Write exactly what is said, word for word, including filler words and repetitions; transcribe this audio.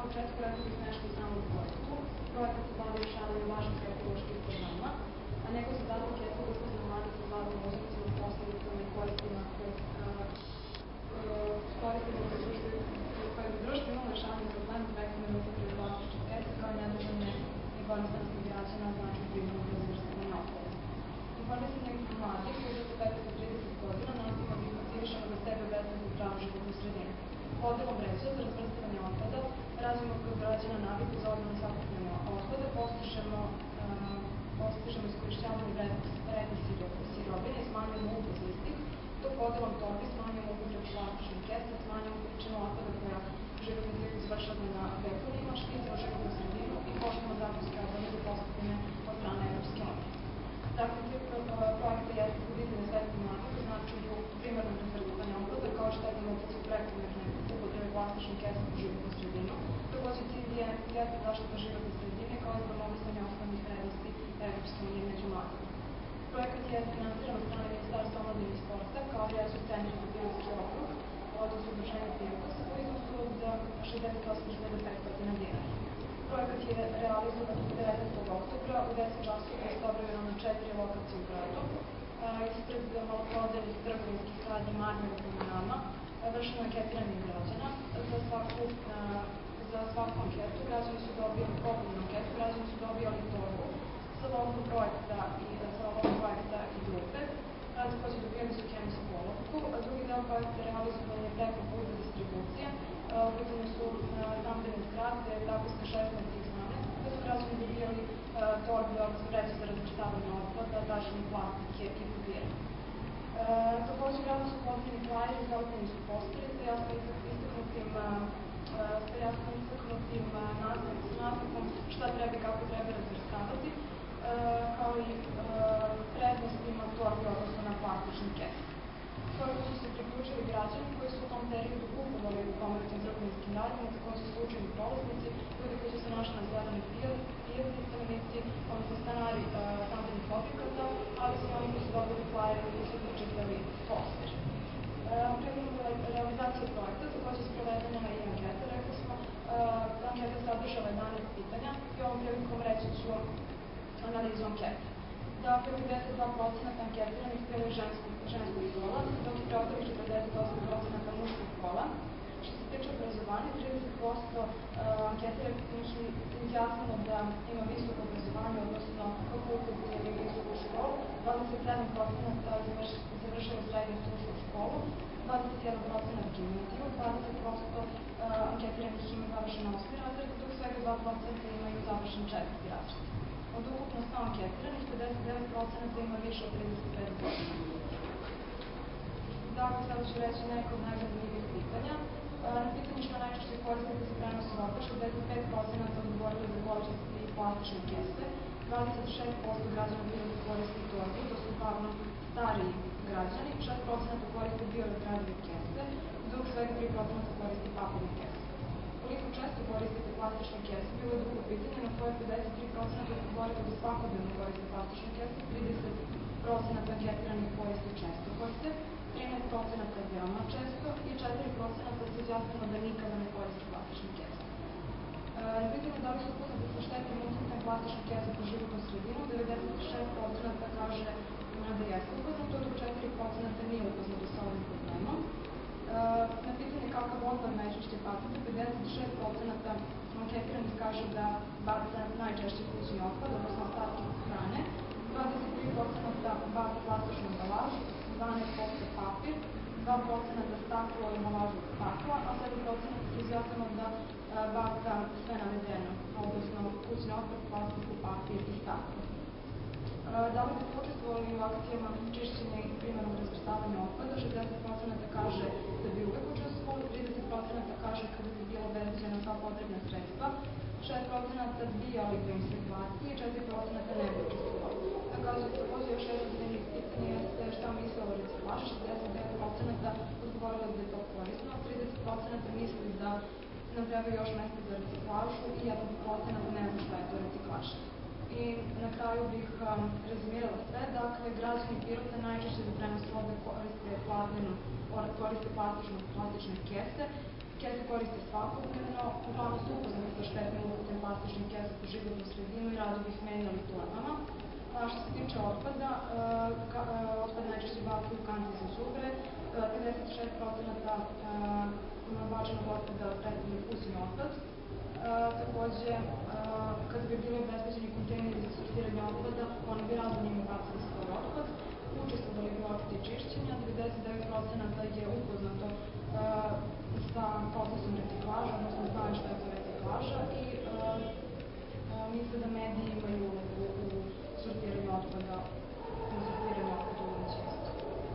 početku rekao bih nešto o samom projektu. Projekat se bavi rešavanjem važnih ekoloških problema, a njegov zadatak jeste da upoznam mlade sa glavnim uzrocima, posledicama i koristima koje koristimo koje bi društvo imalo rešavanje problema prekomerne upotrebe plastičnih keca kao i nedržavne informisanosti građana o značaju primarnog razvrstavanja otpada. Informisanje mladih koji su petnaest do trideset godina nastojimo da ih motivišemo da sebe obezbede za zdravu životnu sredinu. Podelom vreća za razvrstavanje otpada razvijemo kod građana naviku za odvojeno sakupljanje otpada, postižemo iskorišćavanje vrednih sirovina i smanjujemo uvoz istih, dok podelom torbi smanjujemo upotrebu plastičnih keca, smanjujemo količinu otpada koja životni ciklus završava na deponijama, štitimo životnu sredinu i poštujemo zakonske obaveze postavljene od strane Evropske unije. Dakle, cilj projekta jeste podizanje svesti mladih o značaju primarnog razvrstavanja otpada kao štetan uticaj prekomerne upotrebe plastičnih keca po životnu sredinu. Takođe, cilj jeste zaštita životne sredine kao i promovisanje osnovnih vrednosti Evropske unije među mladima. Projekat je finansiran od strane Ministarstva omladine i sporta kao i Regionalnog centra za Pirotski okrug, odnosno Udruženja Pirotos, u iznosu od šezdeset osam hiljada petsto dinara. Projekat je realizovan devetnaestog oktobra u deset časova istovremeno na četiri lokacije u gradu. Ispred maloprodajnih trgovinskih radnji Marmara prema nama vršeno anketiranje građana. Za svaku za svaku anketu građani su dobili popunjenu anketu, građani su dobili torbu sa logom projekta i sa logom projekta i grupe. Takođe dobijali su hemijsku olovku. Drugi deo projekta realizovan je preko puta distribucije. U pitanju su stambene zgrade, tako sa šesnaest dvanaest, gde su građani dobijali torbe, odnosno vreće za razvrstavanje otpada, prašine plastike i papira. Takođe, gradom su postavljeni flajeri, zalepljeni su posteri sa jasno istaknutim sa jasno istaknutim naznakom šta treba i kako treba razvrstavati, kao i prednostima torbe, odnosno na plastične kese. Projektu su se priključili građani koji su u tom periodu kupovali u pomenutim trgovinskim radnjama, takođe slučajni prolaznici, ljudi koji su se našli na zelenoj pijaci, stanovnici, odnosno stanari stambenih objekata, ali su oni koji su dobili flajere i koji su pročitali poster. Prilikom realizacije projekta takođe sprovedena i anketa, rekli smo, anketa sadržala jedanaest pitanja i ovom prilikom reći ću analizu ankete. Dakle, pedeset dva posto anketiranih bilo je ženskog pola, dok je preostalih četrdeset osam posto muškog pola. Što se tiče obrazovanja, trideset posto anketiranih je izjasnilo da ima visoko obrazovanje, odnosno fakultet ili visoku školu, dvadeset sedam posto završilo srednju stručnu školu, dvadeset jedan posto gimnaziju, dvadeset posto anketiranih ima završen osmi razred, dok svega dva posto imaju završen četvrti razred. Od ukupno sto anketiranih, pedeset devet posto ima više od trideset pet godina. Dakle, sada ću reći neko od najzanimljivih pitanja. Na pitanje što najčešće koristite za prenos vode, šezdeset pet posto odgovorili za pločasti i plastične kese, dvadeset šest posto građana bilo da koristi torbu, to su uglavnom stariji građani, šest posto koriste biorazgradive kese, dok svega tri posto koristi papirne kese. Koliko često koristite plastične kese, bilo je drugo pitanje na koje pedeset tri posto odgovorili da svakodnevno koriste plastične kese, trideset posto anketiranih koriste često kese, trinaest posto veoma često i četiri posto se izjasnilo da nikada ne koriste plastične kese. Na pitanje da li su upoznati sa štetnim uticajem plastičnih kesa po životnu sredinu, devedeset šest posto kaže da jeste upoznato, dok četiri posto nije upoznato sa ovim problemom. Na pitanje kakav otpad najčešće bacate, pedeset šest posto anketiranih kaže da baca najčešće kućni otpad, odnosno ostatke hrane, dvadeset tri posto baca plastičnu embalažu, dvanaest posto papir, dva posto staklo i embalažu od stakla, a sedam posto se izjasnilo da baca sve navedeno, odnosno kućni otpad, plastiku, papir i staklo. Da li ste učestvovali u akcijama čišćenja i primarnog razvrstavanja otpada, šezdeset posto kaže da bi uvek učestvovali, trideset posto kaže kada bi bilo obezbeđena sva potrebna sredstva, šest posto bijali da im se plati i četiri posto ne bi učestvovali. Takođe, još jedno zanimljiv pitanje jeste šta misle o reciklaži, šezdeset devet posto odgovorilo da je to korisno, trideset posto misli da nam treba još mesta za reciklažu i jedan posto ne zna šta je to reciklaža. I na kraju bih rezimirala sve, dakle, građani Pirota najčešće za prenos vode koriste plastične kese, Kese koriste svakodnevno, uglavnom su upoznati sa štetnim uticajem plastičnih kesa po životnu sredinu i rado bih menjali tonama. Što se tiče otpada, otpad najčešće bacaju u kanti za đubre, trideset šest procenata bačenog otpada predstavlja kućni otpad. Takođe, kada bi bili obezbeđeni kontejneri za sortiranje otpada, oni bi rado njima bacili svoj otpad. Učestvovali bi u akciji čišćenja, devedeset devet procenata je upoznato sa procesom reciklaže.